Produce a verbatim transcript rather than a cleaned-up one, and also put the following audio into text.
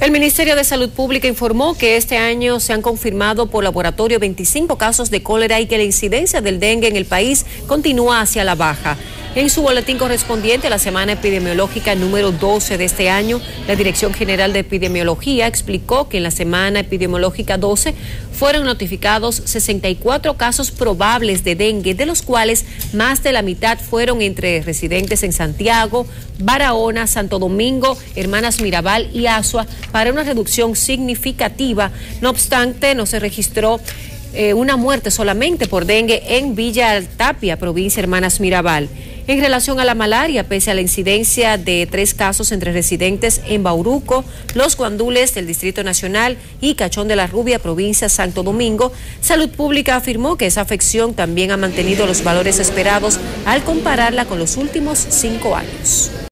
El Ministerio de Salud Pública informó que este año se han confirmado por laboratorio veinticinco casos de cólera y que la incidencia del dengue en el país continúa hacia la baja. En su boletín correspondiente a la semana epidemiológica número doce de este año, la Dirección General de Epidemiología explicó que en la semana epidemiológica doce fueron notificados sesenta y cuatro casos probables de dengue, de los cuales más de la mitad fueron entre residentes en Santiago, Barahona, Santo Domingo, Hermanas Mirabal y Asua, para una reducción significativa. No obstante, no se registró eh, una muerte solamente por dengue en Villa Altapia, provincia Hermanas Mirabal. En relación a la malaria, pese a la incidencia de tres casos entre residentes en Bauruco, Los Guandules del Distrito Nacional y Cachón de la Rubia, provincia Santo Domingo, Salud Pública afirmó que esa afección también ha mantenido los valores esperados al compararla con los últimos cinco años.